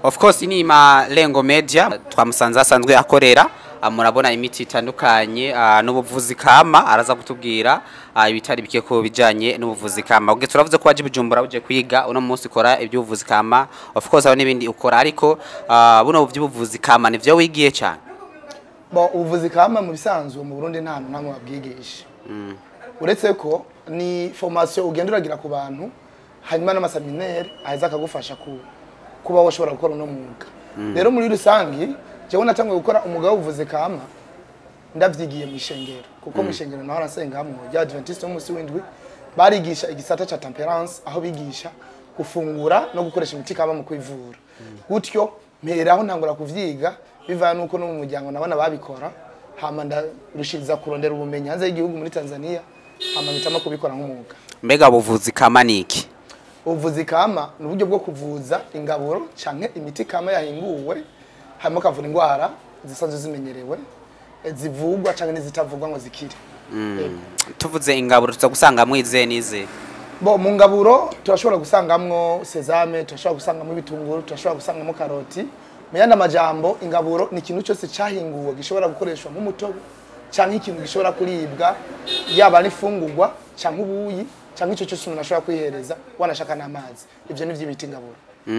Of course ini Malengo Media twamusanze asanzwe akorera murabona imiti itandukanye n'ubuvuzi kama araza kutubwira ibitari bike ko bijanye n'ubuvuzi kama. Ubwo turavuze ko waje Bujumbura uje kwiga uno munsi ukora iby'ubuvuzi kama, of course aba n'ibindi ukora, ariko buno by'ubuvuzi kama nivyo wigiye cyane. Bo ubuvuzi kama mu bisanzwe mu Burundi nta hantu namwe babwigisha. Uretse ko ni formation ugenda uragira ku bantu hanyuma n'amaseminaire aheza akagufasha kuba washobora gukora no mwuga. Rero muri rusangi jewe natangwe gukora umugabo uvuze kama ndavyigiye mu ishengero, kuko mu ishengero naho nasenga hamwe ya Adventist wo musi w'indwi barigisha igisata ca temperance, aho bigisha gufungura no gukoresha imiti kama mu kwivura. Gutyo mperaho ntangura kuvyiga bivana nuko no mu muryango nabana babikora, hama ndarushiriza kurondera ubumenyi hanze y'igihugu muri Tanzania, hama mpitamo kubikora nk'umwuga. Mbega buvuzi kama niki? Ubuvuzi kama ni uburyo bwo kuvuza ingaburo canke imiti kama yahinguwe hama kavura indwara zisanzwe zimenyerewe zivugwa canke n'izitavugwa ngo zikire. Tuvuze ingaburo tuza gusangamwo ize nize. Bo mu ngaburo turashobora gusangamwo sesame, turashobora gusangamwo ibitunguru, turashobora gusangamwo karoti. Mu yandi majambo ingaburo ni ikintu cyose cyahinguwe gishobora gukoreshwa nk'umutobe canke ikintu gishobora kuribwa, yaba n'ifungurwa canke ubuyi canke ico cyose umuntu ashobora kwihereza wanashaka n'amazi. Ivyo ni vy'imiti ingaburo.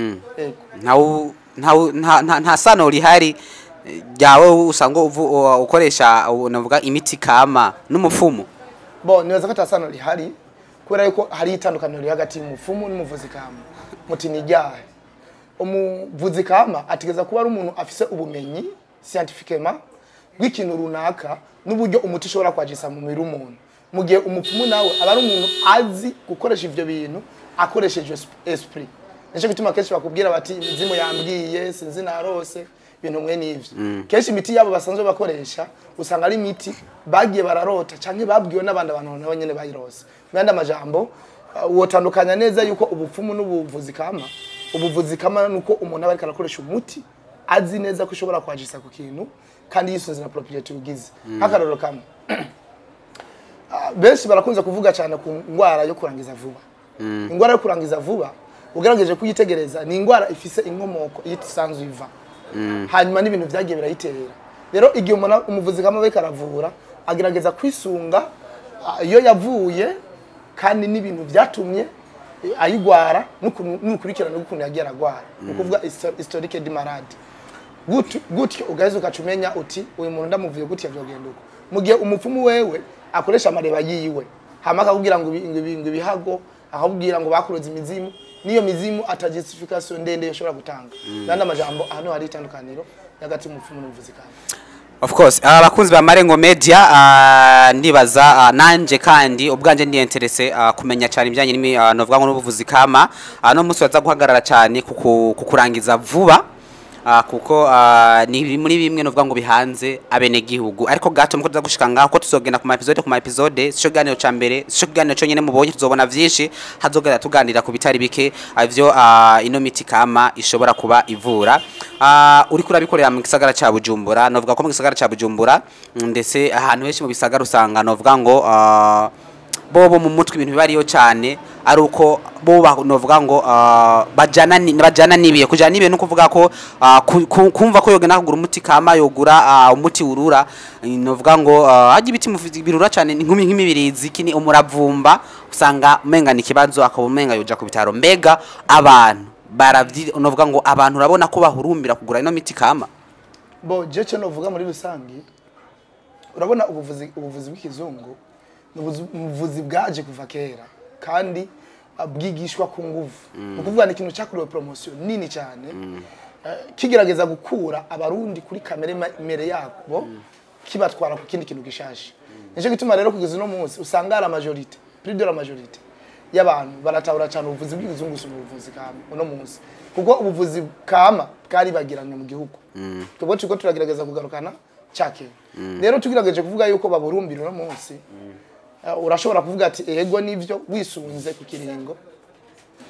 Nta sano rihari yawe usanga ukoresha navuga imiti kama n'umufumu. Bo nibaza ko atasano rihari kubera yuko hari itandukaniro riri hagati y'umufumu n'umuvuzi kama. Muti ni ryahe? Umuvuzi kama atigeza kuba ari umuntu afise ubumenyi scientifiquement bw'ikintu runaka n'uburyo umuti ushobora kwajisa mu mubiri w'umuntu. Mu gihe umupfumu nawe aba ari umuntu azi gukoresha ivyo bintu akoresheje esprit. Nico gituma kenshi bakubwira bati imizimu yambwiye sinzi narose ibintu mwe n'ivyo. Kenshi imiti yabo basanzwe bakoresha usanga ari imiti bagiye bararota canke babwiwe n'abandi abantu nabo nyene bayirose. Mwanda majambo wotandukanya neza yuko ubupfumu n'ubuvuzi kama. Ubuvuzi kama nuko umuntu aba ariko arakoresha umuti azi neza ko ushobora kwajisa ku kintu kandi yisunze na propriety ugize. Akaroro kamwe benshi barakunze kuvuga cyane ku ngwara yo kurangiza vuba. Ingwara yo kurangiza vuba ugerageje kuyitegereza ni ingwara ifise inkomoko yitisanzwe iva. Hanyuma n'ibintu vyagiye birayitera. Rero igihe umuvuzi kama we karavura agerageza kwisunga iyo yavuye kandi n'ibintu vyatumye ayigwara n'ukurikirana n'ukuntu yagiye aragwara. Ukuvuga historique de malade. Gutyo ugaheza ukacumenya uti uyu muntu ndamuvuye gutya vyogenda uko. Mu gihe umupfumu wewe akoresha amareba yiwe hama akakubwira ngo ibihago, akakubwira ngo bakuroza imizimu, niyo mizimu ata justification ndende yoshobora gutanga. Nanda majambo hano hari itandukaniro hagati y'umupfumu n'ubuvuzi kama. Of course abakunzi ba Malengo Media ndibaza nanje kandi ubwanje ndi interesse kumenya cyane ibijanye novuga ngo n'ubuvuzi kama. No munsi waza guhagarara cyane kukurangiza vuba kuko ni muri bimwe novuga ngo bihanze abene gihugu, ariko gato muko tuza gushika ngaho ko tuzogenda ku episode sico ganiro ca mbere, sico ganiro cyo nyene mubonye tuzobona vyinshi, hazogera tuganira ku bitari bike ivyo ino miti kama ishobora kuba ivura. Uri kurabikorera mu gisagara ca Bujumbura, novuga ko mu gisagara ca Bujumbura ndetse ahantu henshi mu bisagara usanga novuga ngo bobo mu mutwe ibintu bibariyo cyane ari uko bo novuga ngo bajana nibiye kujana nibiye no kuvuga ko kumva ko yogena kugura umuti kama yogura umuti urura, novuga ngo haje ibiti birura cyane nk'imibirizi kini umuravumba usanga umenga ni kibazo akabumenga yoja ku bitaro. Mbega abantu baravyi novuga ngo abantu urabona ko bahurumbira kugura ino miti kama? Bo je cyo novuga muri rusangi urabona ubuvuzi bw'ikizungu ubuvuzi bwaje kuva kera kandi bwigishwa ku nguvu. Ukuvuga ni ikintu cyakuriwe promotion nini cyane kigerageza gukura abarundi kuri kamere mere yabo kibatwara ku kindi kintu gishashe. Nico gituma rero kugeza no munsi usanga ara majorité plus de la majorité y'abantu baratahura cyane ubuvuzi bw'ikizungu n'ubuvuzi kama uno munsi, kuko ubuvuzi kama bwari bagiranye mu gihugu. Twebwe tuko turagerageza kugarukana cyake. Rero tugerageje kuvuga yuko baburumbira no munsi urashobora kuvuga ati ego nivyo wisunze ku kiringo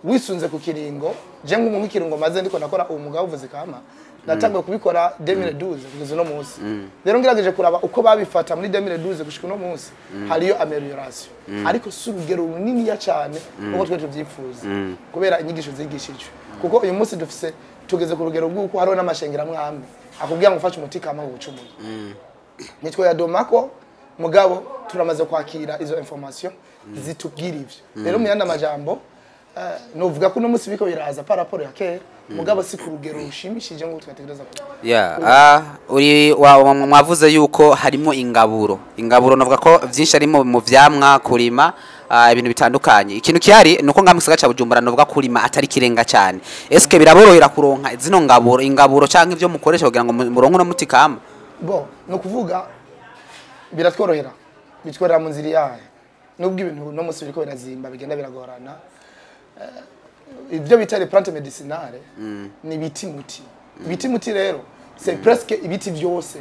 wisunze ku kiringo je nk'umuntu kiringo maze ndiko nakora umugabo w'ubuvuzi kama natangiye kubikora 2012 kugeza no munsi rero ngirageje kuraba uko babifata muri 2012 gushika no munsi hariyo amelioration ariko surugero runini ya cyane uko twe tuvyifuza kubera inyigisho zigishijwe kuko uyu munsi dufise tugeze ku rugero rw'uko hariho n'amashengera mwamwe akubwira ngo ufashe umuti kama wucumuye nitwe ya domako mugabo turamaze kwakira izo information zitubwira ivyo rero mu yandi amajambo novuga ko no munsi biko biraza par rapport ya kera mugabo si ku rugero rushimishije ngo twategereza ko uri mwavuze yuko harimo ingaburo navuga ko byinshi arimo mu vyamwa kurima ibintu bitandukanye ikintu kihari nuko ngamusaga ca Bujumbura novuga kurima atari kirenga cyane eske biraborohera kuronka zino ingaburo canke ivyo mukoresha kugira ngo muronke no mutikama bo no kuvuga biratworohera bitworera mu nzira yayo nubwo ibintu no munsi biriko birazimba bigenda biragorana ibyo bita les plantes médicinales ni biti muti rero c'est presque ibiti byose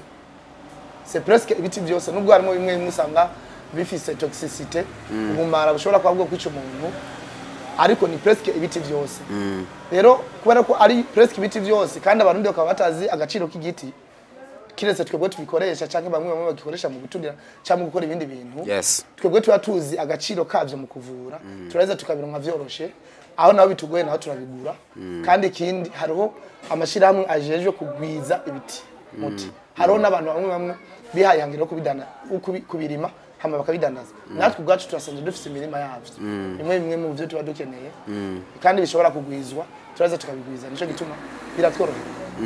nubwo harimo bimwe musanga bifise toxicité ubumara bushobora kwabwo kwica umuntu ariko ni presque ibiti byose rero kubera ko ari presque ibiti byose kandi abarundi bakaba batazi agaciro k'igiti kiretse twebwe tubikoresha canke bamwe bagikoresha mu guturira cyangwa gukora ibindi bintu twebwe tuba tuzi agaciro kavyo mu kuvura turaheza tukabironka vyoroshe aho naho bitugoye naho turabigura kandi ikindi hariho amashirahamwe ajejwe kugwiza ibiti muti hariho n'abantu bamwe bihayangiro kubirima hama bakabidandaza natwe ubwacu turasanzwe dufise imirima yavyo bimwe mu byo tuba dukeneye kandi bishobora kugwizwa turaheza tukabigwiza nico gituma biratworohera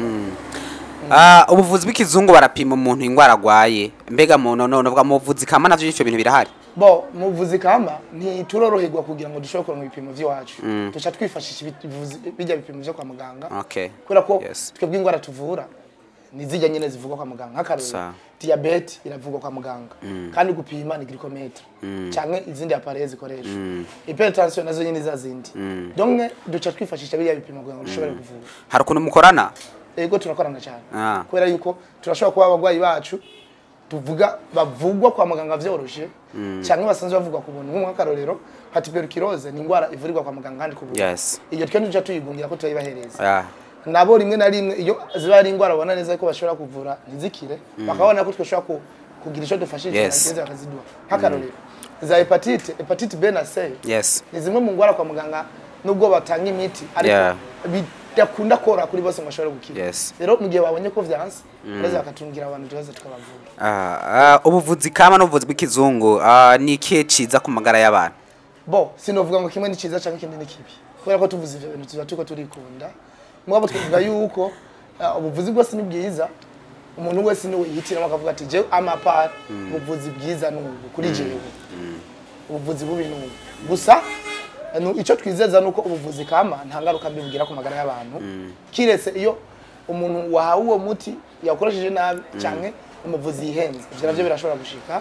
ubuvuzi bw'ikizungu barapima umuntu ingwara agwaye mbega muntu novuga mu buvuzi kama navyo icyo bintu birahari bo mu buvuzi kama ntituroroherwa kugira ngo dushobore kuronka ibipimo by'iwacu tuca twifashisha bijya bipimo byo kwa muganga kubera ko twebwe ingwara tuvura nizijya nyene zivugwa kwa muganga nk'akarero diabete iravugwa kwa muganga kandi gupima ni glycometre canke izindi appareils zikoresha hypertension nazo nyene zazindi donc duca twifashisha bijya bipimo kugira ngo dushobore kuvura hari ukuntu mukorana ego turakorana cyane kubera yuko turashobora kuba abagwayi bacu tuvuga bavugwa kwa muganga vyoroshe cyangwa basanzwe bavugwa ku buntu nk'akarorero nka tuberculose ni ingwara ivurirwa kwa muganga kandi ku buntu iyo twe duca tuyigungira ko tuyibahereza nabo rimwe na rimwe iyo ziba ari ingwara ubona neza ko bashobora kuvura ntizikire bakabona ko twashobora kugira ico dufashije bageze bakaziduha nk'akarorero za hepatite B na C ni zimwe mu ngwara kwa muganga nubwo batanga imiti ariko yakunda kora kuri bose ngashobora gukira rero mu gihe babonye ko vyanse baza bakatungira abantu tubaza tukabavura ubuvuzi kama n'ubuvuzi bw'ikizungu ni ikihe ciza ku magara y'abantu bo sinovuga ngo kimwe ni ciza canke ikindi ni kibi kubera ko tuvuze ivyo bintu tuba tuko turikunda mwabo twivuga yuko ubuvuzi bwose ni bwiza umuntu wese ni yihitiramo akavuga ati je amapara ubuvuzi bwiza n'ubu kuri jewe ubuvuzi bubi n'ubu gusa icyo twizeza nuko ubuvuzi kama nta ngaruka mbivugira ku magara y'abantu kiretse iyo umuntu wahawe uwo muti yakoresheje nabi cyane umuvuzi yihenze ivyo navyo birashobora gushika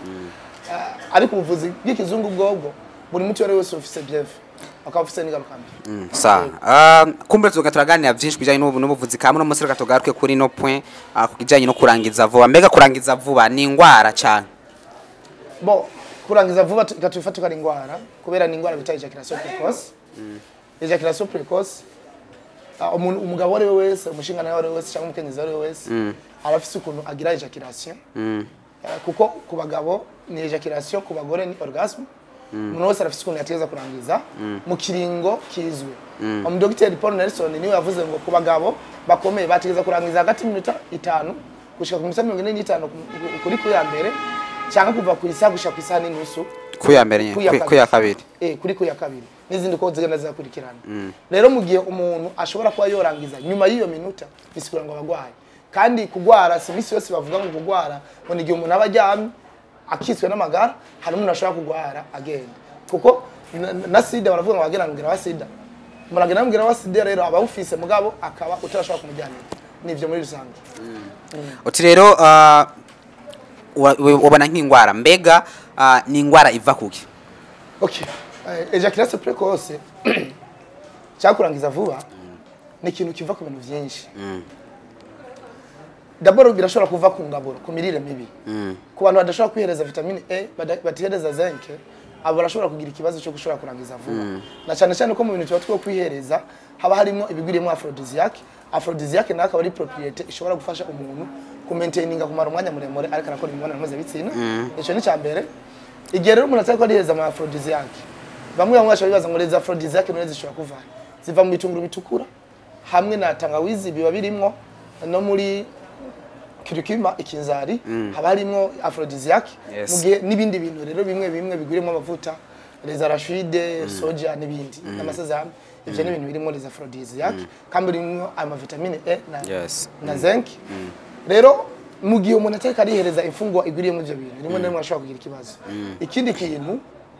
ariko ubuvuzi bw'ikizungu bwobwo buri muti wese ufise bienfe akafise n'ingaruka mbi kumbure turaganira byinshi bijanye n'ubuvuzi kama no musirika tugaruke kuri no point kujanye no kurangiza vuba mbega kurangiza vuba ni ingwara cyane bo kurangiza vuba ikatufata ukari ingwara kubera ni ingwara bita ejaculation precoce ejaculation precoce umugabo wari wese umushingana wari wese cyangwa umukenyezi wari wese arafise ukuntu agira ejaculation kuko ku bagabo ni ejaculation ku bagore ni orgasme umuntu wese arafise ukuntu yategeza kurangiza mu kiringo kizwe Dr. Paul Nelson niwe yavuze ngo ku bagabo bakomeye bategeza kurangiza hagati y'iminota 5 gushika ku minota 45 kuri ku ya mbere cyangwa kuva ku isaha gushaka isaha n'inusu ku ya mbere ku ya kabiri kuri ku ya kabiri n'izindi ko zigenda zakurikirana rero mu gihe umuntu ashobora kuba yorangiza nyuma y'iyo minota bisigura ngo abagwaye kandi kugwara si misi yose bavuga ngo kugwara ngo ni gihe umuntu aba aryamye akitswe n'amagara hari umuntu ashobora kugwara agenda kuko na sida baravuga ngo bagenda ngira wa sida muragenda ngira wa sida rero aba ufise mugabo akaba utarashobora kumujyana nivyo muri rusange uti rero wabona nk'ingwara mbega ni ingwara iva kuki ejaculation precoce cyakurangiza vuba ni ikintu kiva ku bintu byinshi d'abord birashobora kuva ku ngaburo ku mirire mibi ku bantu badashobora kwihereza vitamine A batihereza zinc abo barashobora kugira ikibazo cyo gushobora kurangiza vuba na cyane cyane ko mu bintu tuba kwihereza haba harimo ibigwiriyemo aphrodisiac nayo akaba ari propriete ishobora gufasha umuntu kumaintaininga kumara umwanya muremure ariko arakora imibonano mpuzabitsina icyo ni cyambere igihe rero umuntu atari ko arihereza ama aphrodisiac bamwe bashobora bibaza ngo reza aphrodisiac none zishobora kuva ziva mu bitunguru bitukura hamwe na tangawizi biba birimo no muri curcuma ikinzari haba harimo aphrodisiac mu gihe n'ibindi bintu rero bimwe bigwirimo amavuta les arachides soja n'ibindi n'amasezerano ivyo ni ibintu birimo les aphrodisiac kandi birimo ama vitamine E na zinc rero mu gihe umuntu atari karihereza imfungwa igwiriyemo ivyo bintu rimwe na rimwe ashobora kugira ikibazo ikindi kintu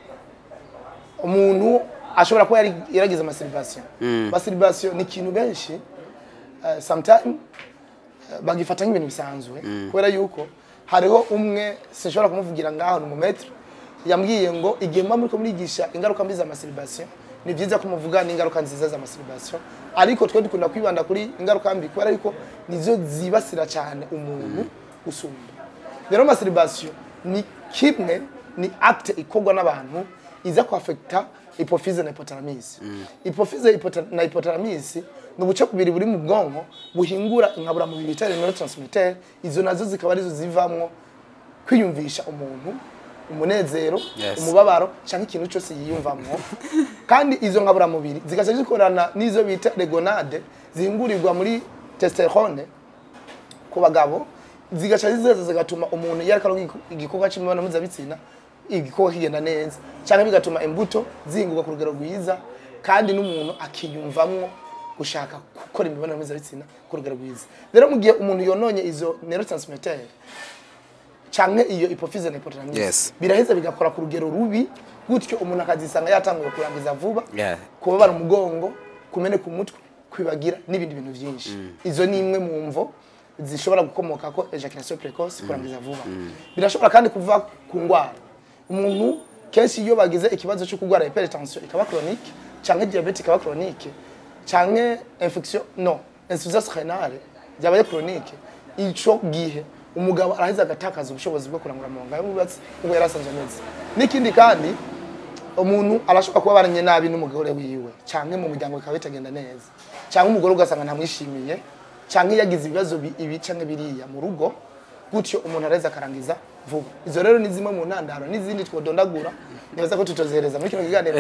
umuntu ashobora kuba yaragize masturbation ni ikintu benshi sometimes bagifata nk'ibintu bisanzwe kubera yuko hariho umwe sinshobora kumuvugira ngaho ni umumetre yambwiye ngo igihe mba muri ko murigisha ingaruka mbi za masturbation ni byiza ko muvuga n'ingaruka nziza za masturbation ariko twe dukunda kwibanda kuri ingaruka mbi kubera yuko nizo zibasira cyane umuntu usumba rero masturbation ni kimwe ni acte ikorwa n'abantu iza ku affecta hypophyse na hypothalamus hypophyse na hypothalamus nubuce kubiri buri mu bwonko buhingura inkabura mu bita neurotransmitter izo nazo zikaba arizo zivamwo kwiyumvisha umuntu umunezero umubabaro cyangwa ikintu cyose yiyumvamwo kandi izo nkabura mubiri zigaca zikorana nizo bita regonade zihingurirwa muri testosterone ku bagabo zigaca zigatuma umuntu yarakaronka igikorwa cy'imibonano mpuzabitsina igikorwa kigenda neza cyangwa bigatuma imbuto zihingurwa ku rugero rwiza kandi n'umuntu akiyumvamwo gushaka gukora imibonano mpuzabitsina ku rugero rwiza rero mu gihe umuntu yononye izo neurotransmitter cyangwa iyo hypophyse na hypothalamus biraheza bigakora ku rugero rubi gutyo umuntu akazisanga yatanguye kurangiza vuba kubabara umugongo kumene ku mutwe kwibagira n'ibindi bintu byinshi izo ni imwe mu mvo zishobora gukomoka ko ejaculation precoce kurangiza vuba birashobora kandi kuva ku ngwara umuntu kenshi iyo bagize ikibazo cyo kugwara hypertension ikaba chronique cyangwa diabete ikaba chronique cyangwa insuffisance rénale yabaye chronique ico gihe umugabo araheza agatakaza ubushobozi bwo kurangura amabanga y'ububatsi ngo yarasanzwe neza n'ikindi kandi umuntu arashobora kuba baranye nabi n'umugore wiwe cyangwa mu muryango bikaba bitagenda neza cyangwa umugore ugasanga ntamwishimiye cyangwa yagize ibibazo ibi cyangwa biriya mu rugo gutyo umuntu areza akarangiza vuba izo rero ni zimwe mu ntandaro n'izindi twodondagura neza ko tutozehereza muri kino kiganiro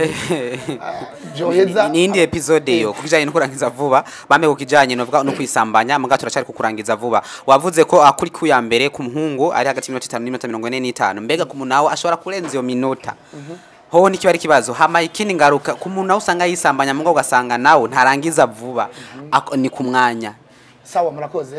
byoheza n'indi episode yo kubijanye no kurangiza vuba bame kukijanye no kwisambanya muga turacari kukurangiza vuba wavuze ko akuri ku ya mbere ku muhungu ari hagati y'minota 5 n'iminota 45 mbega ku munawo ashobora kurenza iyo minota ho ni kiba kibazo hama ikindi ngaruka ku munawo usanga yisambanya muga ugasanga nawo ntarangiza vuba ni ku mwanya sawa murakoze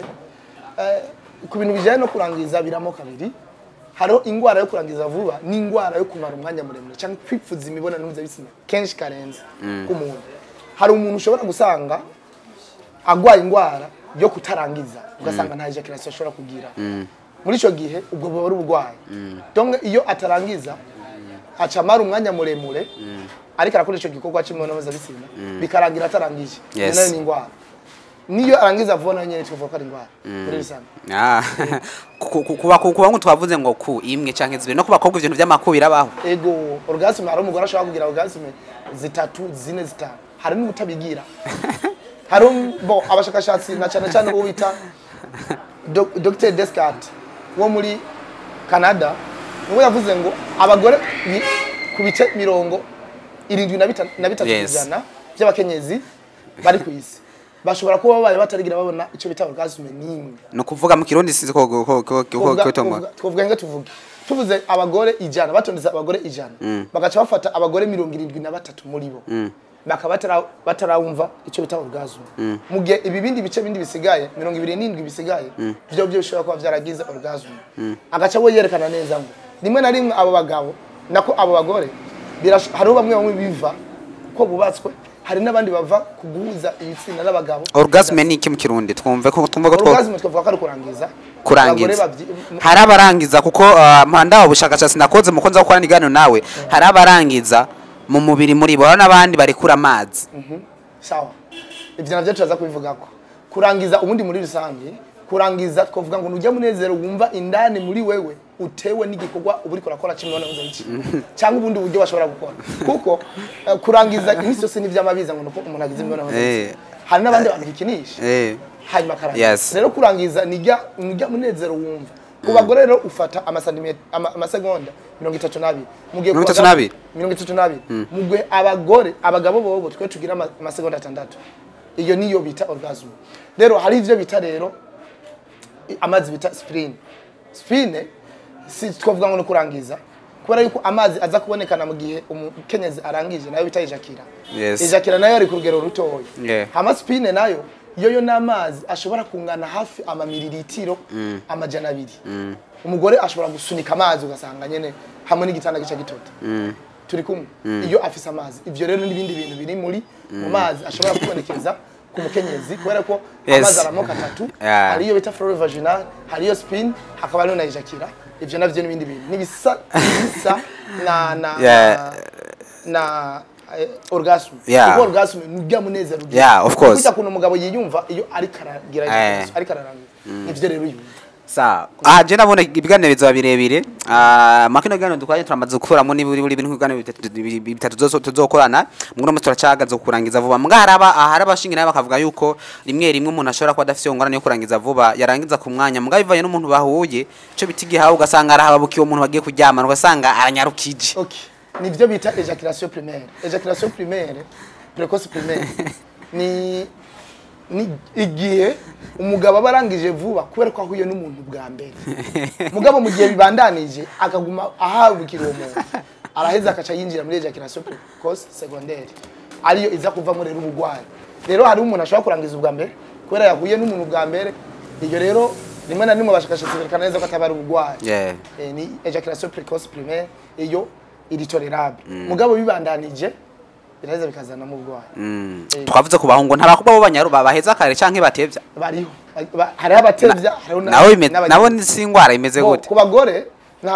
ku bintu bijanye no kurangiza biramo kabiri hariho ingwara yo kurangiza vuba n'ingwara yo kumara umwanya muremure cyangwa kwipfuza imibonano mpuzabitsina kenshi karenze ku muntu hari umuntu ushobora gusanga agwaye ingwara yo kutarangiza ugasanga nta ejaculation ashobora kugira muri ico gihe ubwo baba ari ubugwayi donc iyo atarangiza acamara umwanya muremure ariko arakora ico gikorwa cy'imibonano mpuzabitsina bikarangira atarangije nayo ni ingwara niyo arangiza vuba nyene tuvuga ari ingwara muri rusange kuba ngo twavuze ngo ku imwe canke zibiri no kubakobwa ibintu by'amakubira baho ego orgasme hari umugore ashobora kugira orgasme 3 4 5 hari n'ubutabigira hari bo abashakashatsi na cyane bo bita Dr Descartes wo muri Canada niwe yavuze ngo abagore ku bice 73% by'abakenyezi bari ku isi bashobora kuba babaye batarigira babona ico bita orgasme nimwe no kuvuga mu kirundi size ko tuvuga tuvuze abagore ijana batondeza abagore ijana bagaca bafata abagore 73 muri bo bakaba batarawumva ico bita orgasme mu gihe ibi bindi bice bindi bisigaye 27 bisigaye byo bishobora kuba byaragize orgasme agaca bo yerekana neza ngo rimwe na rimwe abo bagabo nako abo bagore hari bamwe biva ko bubatswe hari nabandi bava kuguhuza ibitsina n'abagabo orgasme ni iki mu kirundi twumve ko orgasme twavuga ko ari kurangiza hari abarangiza kuko mpanda ubushakashatsi nakoze mukonza gukora nigano nawe hari abarangiza mu mubiri muri bo n'abandi bari kura amazi sawa ivyo navyo turaza kubivuga ko kurangiza ubundi muri rusange kurangiza twavuga ngo nujya munezero wumva indani muri wewe utewe n'igikorwa uburi kurakora cy'imibonano mpuzabitsina cyangwa ubundi buryo bashobora gukora kuko kurangiza iminsi yose n'ivyamabiza ngo nuko umuntu agize imibonano mpuzabitsina hari n'abandi bantu bikinisha hanyuma karangiza rero kurangiza nijya munezero wumva ku bagore rero ufata amasegonda 32 mugiye 32 mugiye abagabo bobo twe tugira amasegonda 6 iyo niyo bita orgasm rero hari ivyo bita rero amazi bita spine si twavuga ngo no kurangiza kubera yuko amazi aza kubonekana mu gihe umukenyezi arangije nayo bita ejakira ejakira nayo ari ku rugero rutoya hama spine nayo yoyo n'amazi ashobora kungana hafi amamililitiro amajana 2 umugore ashobora gusunika amazi ugasanga nyene hamwe n'igitanda gica gitota turi kumwe iyo afise amazi ivyo rero n'ibindi bintu biri muri mu mazi ashobora kubonekeza ku mukenyezi kubera ko amazi aramoka 3 hariyo bita flora vaginal hariyo spine hakaba no na ejakira ivyo navyo n'ibindi bintu nibisa na orgasm orgasm nijya munezero of course kuko kuno mugabo yiyumva iyo ari karagira ari kararangiza ivyo rero yumva sa je nabona ibiganiro bizoba birebire makino gano dukwaye turamaze gukuramo niburi ibintu ibiganiro bitatu tuzokorana muno mu turacaga zo kurangiza vuba mga haraba shingi nayo bakavuga yuko rimwe umuntu ashobora kuba adafite ngorane yo kurangiza vuba yarangiza ku mwanya mga bivanye n'umuntu bahuye cyo bitigihawe ugasanga arahababukiye umuntu bagiye kuryamana ugasanga aranyarukije nivyo bita ejaculation primaire précoce primaire ni igihe umugabo abarangije vuba kubera ko ahuye n'umuntu bwa mbere mugabo mu gihe bibandanije akaguma ahabukira uwo muntu araheza akaca yinjira muri ejaculation précoce secondaire ariyo iza kuva muri ubugwayi rero hari umuntu ashobora kurangiza ubwa mbere kubera yahuye n'umuntu bwa mbere iyo rero rimwe na rimwe bashakashitse berekana neza ko atabari ubugwayi ni ejaculation précoce primaire iyo iri tolerable mugabo bibandanije biraheza bikazana mu bwayi twavuze ku bahungu ntabakubwa bo banyaru babaheza kare canke batevya bariho hari abatevya nabo ni singwara imeze gute ku bagore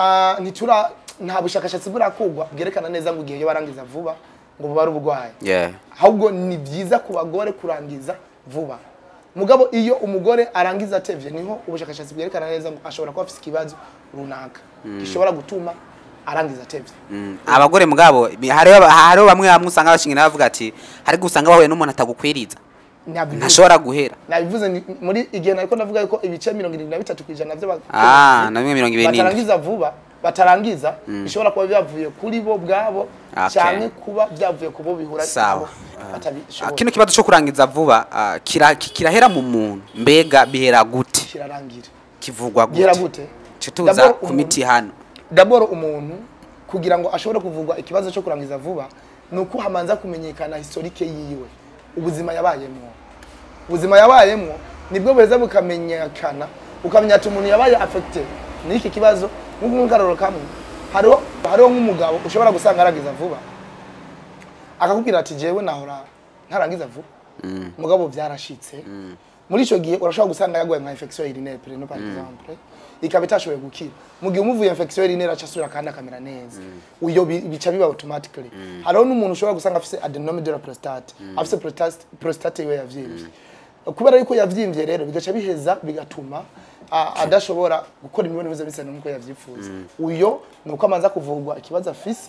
nta bushakashatsi burakugwa bwerekana neza ngo gihe yo barangiza vuba ngo bari ubugwayi ahubwo ni byiza ku bagore kurangiza vuba mugabo iyo umugore arangiza atevye niho ubushakashatsi bwerekana neza ngo ashobora kuba afite ikibazo runaka gishobora gutuma arangiza tevye abagore mugabo hariho bamwe usanga bashingira bavuga ati hari gusanga bahuye n'umuntu atagukwiriza ntashobora guhera nabivuze muri igihe nariko navuga yuko ibice 73% byo na 20 batarangiza vuba batarangiza bishobora kuba byavuye kuri bo bwabo cyane kuba byavuye kubo bihura sawa kino kibazo cyo kurangiza vuba kirahera mu muntu mbega bihera gute kirarangira kivugwa gute tuza ku miti hano d'abord umuntu kugira ngo ashobore kuvugwa ikibazo cyo kurangiza vuba nuko hamanza kumenyekana historique yiwe ubuzima yabayemo nibwo beza bukamenyekana ukamenya ati umuntu yabaye affected n'iki kibazo nk'ungaroro kamwe hariho nk'umugabo ushobora gusanga arangiza vuba akakubwira ati jewe nahora ntarangiza vuba mugabo byarashitse muri ico gihe urashobora gusanga yagwaye nka infection urinaire par exemple ikaba itashoboye gukira mu gihe umuvuye infection urinaire acasubira kandi akamera neza uyo bica biba automatically hariho n'umuntu ushobora gusanga afise adenome de la prostate afise prostate iwe yavyimvye kubera yuko yavyimvye rero bigaca biheza bigatuma adashobora gukora imibonano mpuzabitsina nk'uko yavyifuza uyo nuko amanza kuvugwa ikibazo afise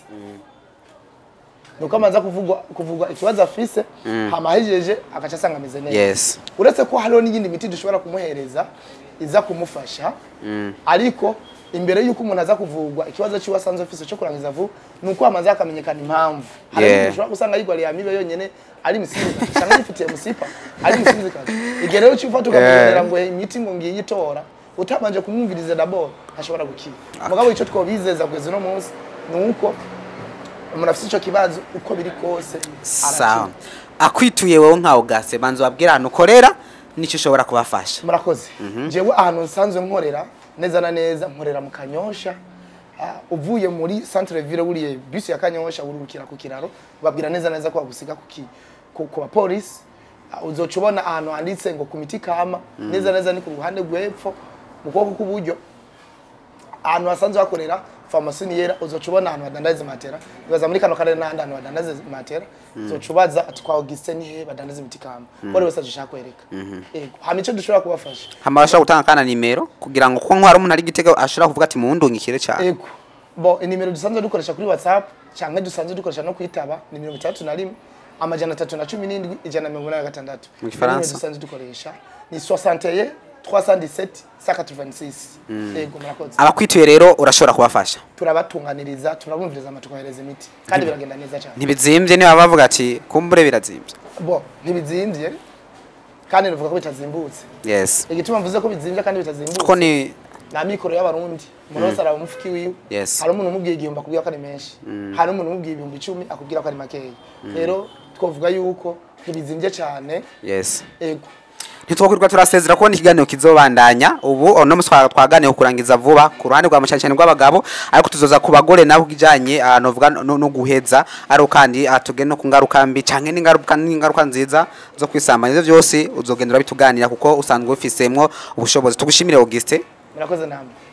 nuko amanza kuvugwa ikibazo afise hamahejeje akaca asanga ameze neza uretse ko hariho n'iyindi miti dushobora kumuhereza iza kumufasha ariko imbere yuko umuntu aza kuvugwa ikibazo cyo wasanze afise cyo kurangiza vuba nuko amaze akamenyekana impamvu hari ushobora gusanga yigwariye amibe yonyene ari misizika cyangwa yifitiye musipa ari misizika igihe rero cyufata ukamubwira ngo imiti ngo ngiye yitora utabanje kumwumviriza d'abord ashobora gukira mugabo ico twobizeza kweze no munsi nuko umuntu afite ico kibazo uko biri kose sawa akwituye wowe nkawo gase banzo babwira hano korera nico ushobora kubafasha murakoze jewe ahantu nsanzwe nkorera neza na neza nkorera mu Kanyosha uvuye muri centre ville buriye bus ya Kanyosha urukira ku kiraro babwira neza neza ko bagusiga ku police uzocubona ahantu handitse ngo kumiti kama neza neza ni ku ruhande rw'epfo mu kuboko k'uburyo ahantu hasanzwe hakorera farumasi ni yera uzocubona ahantu badandaza matera ibaza muri kano karere n'ahandi hantu badandaza matera uzocubaza ati kwa Augustin ni he badandaza imiti kama bore wese ashaka kwereka yego hama ico dushobora kubafasha hama bashaka gutanga kana nimero kugira ngo kuko hari umuntu ari Gitega ashobora kuvuga ati mundungikire cyane yego bo inimero dusanzwe dukoresha kuri WhatsApp cyangwa dusanzwe dukoresha no kwitaba ni 31 amajana 317 ijana 186 mu Gifaransa dusanzwe dukoresha ni 61 317 186 yego murakoze abakwituye rero urashobora kubafasha turabatunganiriza turabumviriza amatukohereza imiti kandi biragenda neza cyane ntibizimbye niba bavuga ati kumbure birazimbye bo ntibizimbye kandi nuvuga ko bitazimbutse yes igituma mvuze ko bizimbye kandi bitazimbutse ko ni na mikoro y'abarundi umuntu wese araba umufuki wiwe hari umuntu umubwiye igihumbi akubwira ko ari menshi hari umuntu umubwiye ibihumbi 10 akubwira ko ari makeya rero twovuga yuko ntibizimbye cyane yes yego ntitwokwirwa turasezera ko ikiganiro kizobandanya ubu ono muswa twaganiye kurangiza vuba ku ruhande rwa mucyane rw'abagabo ariko tuzoza ku bagore nabo kijanye novuga no guheza ari kandi atugene no kungaruka mbi canke n'ingaruka nziza zo kwisambanya ivyo byose uzogendera bituganira kuko usanzwe ufisemwo ubushobozi tugushimire Auguste murakoze namwe